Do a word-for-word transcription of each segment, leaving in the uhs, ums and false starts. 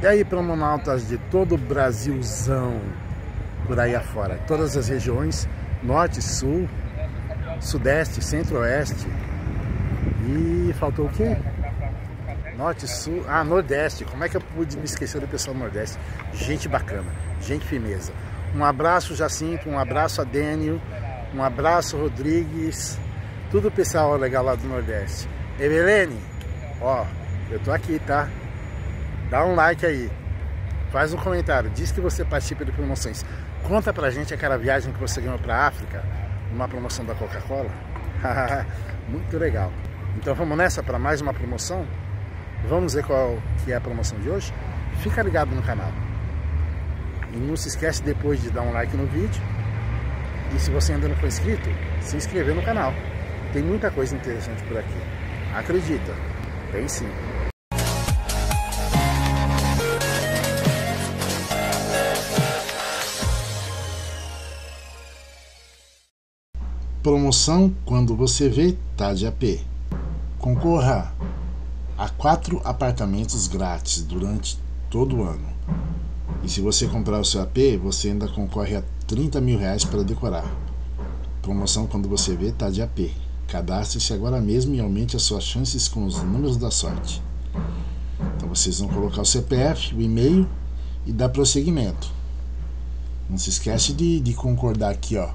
E aí, promonautas de todo o Brasilzão, por aí afora, todas as regiões, norte, sul, sudeste, centro-oeste, e faltou o quê? Norte, sul, ah, nordeste. Como é que eu pude me esquecer do pessoal do nordeste? Gente bacana, gente firmeza. Um abraço, Jacinto, um abraço a Dênio, um abraço, Rodrigues, tudo o pessoal legal lá do nordeste. Evelene, ó, eu tô aqui, tá? Dá um like aí, faz um comentário, diz que você participa de promoções. Conta pra gente aquela viagem que você ganhou pra África, numa promoção da Coca-Cola. Muito legal. Então vamos nessa para mais uma promoção? Vamos ver qual que é a promoção de hoje? Fica ligado no canal. E não se esquece depois de dar um like no vídeo. E se você ainda não for inscrito, se inscrever no canal. Tem muita coisa interessante por aqui. Acredita, tem sim. Promoção quando você vê tá de A P. Concorra a quatro apartamentos grátis durante todo o ano. E se você comprar o seu A P, você ainda concorre a trinta mil reais para decorar. Promoção quando você vê tá de A P. Cadastre-se agora mesmo e aumente as suas chances com os números da sorte. Então vocês vão colocar o C P F, o e-mail e dar prosseguimento. Não se esquece de, de concordar aqui, ó,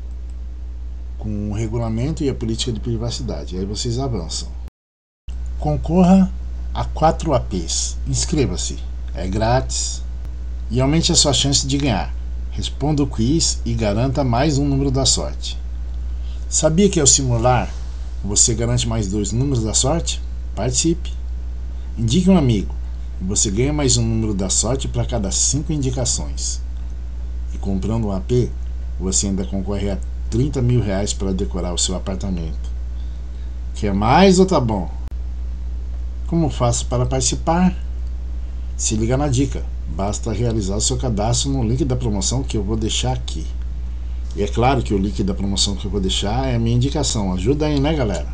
com o regulamento e a política de privacidade. Aí vocês avançam. Concorra a quatro A Ps. Inscreva-se. É grátis. E aumente a sua chance de ganhar. Responda o quiz e garanta mais um número da sorte. Sabia que ao simular você garante mais dois números da sorte? Participe. Indique um amigo e você ganha mais um número da sorte para cada cinco indicações. E comprando um A P, você ainda concorre a trinta mil reais para decorar o seu apartamento. Quer mais ou tá bom? Como faço para participar? Se liga na dica. Basta realizar o seu cadastro no link da promoção que eu vou deixar aqui. E é claro que o link da promoção que eu vou deixar é a minha indicação. Ajuda aí, né, galera?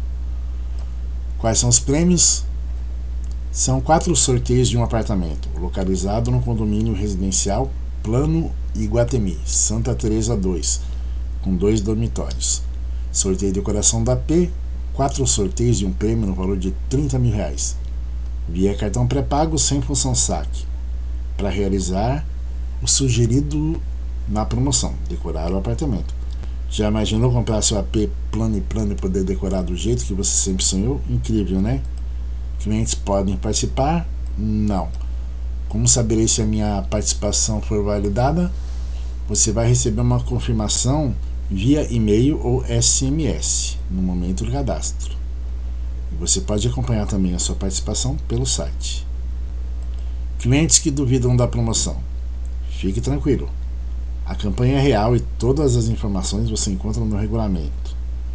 Quais são os prêmios? São quatro sorteios de um apartamento localizado no condomínio residencial Plano Iguatemi, Santa Teresa dois, com dois dormitórios. Sorteio de decoração da A P, quatro sorteios de um prêmio no valor de trinta mil reais, via cartão pré-pago sem função saque, para realizar o sugerido na promoção, decorar o apartamento. Já imaginou comprar seu A P plano e plano e poder decorar do jeito que você sempre sonhou? Incrível, né? Clientes podem participar? Não. Como saberei se a minha participação for validada? Você vai receber uma confirmação via e-mail ou S M S no momento do cadastro. E você pode acompanhar também a sua participação pelo site. Clientes que duvidam da promoção, fique tranquilo. A campanha é real e todas as informações você encontra no regulamento.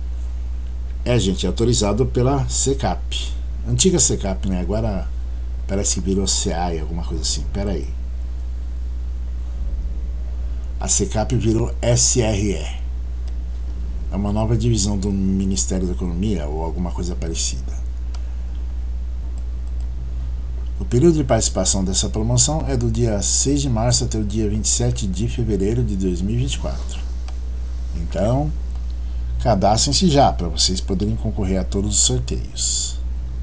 É, gente, é autorizado pela SECAP. Antiga SECAP, né? Agora parece que virou C A E, alguma coisa assim. Pera aí. A SECAP virou S R E. É uma nova divisão do Ministério da Economia ou alguma coisa parecida. O período de participação dessa promoção é do dia seis de março até o dia vinte e sete de fevereiro de dois mil e vinte e quatro. Então, cadastrem-se já para vocês poderem concorrer a todos os sorteios.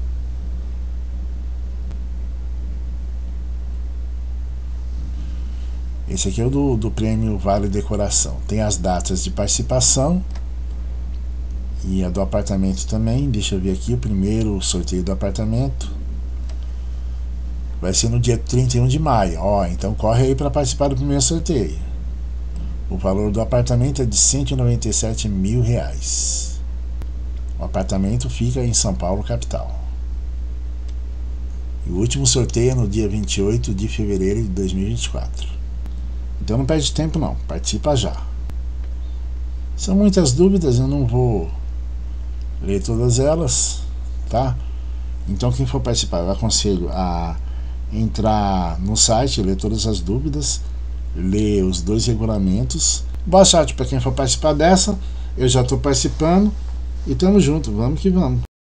Esse aqui é o do, do prêmio Vale Decoração. Tem as datas de participação e a do apartamento também. Deixa eu ver aqui o primeiro sorteio do apartamento. Vai ser no dia trinta e um de maio. Ó, então corre aí para participar do primeiro sorteio. O valor do apartamento é de cento e noventa e sete mil reais. O apartamento fica em São Paulo, capital. E o último sorteio é no dia vinte e oito de fevereiro de dois mil e vinte e quatro. Então não perde tempo não, participa já. São muitas dúvidas, eu não vou ler todas elas, tá? Então quem for participar, eu aconselho a entrar no site, ler todas as dúvidas, ler os dois regulamentos. Boa sorte para quem for participar dessa. Eu já estou participando e tamo junto, vamos que vamos.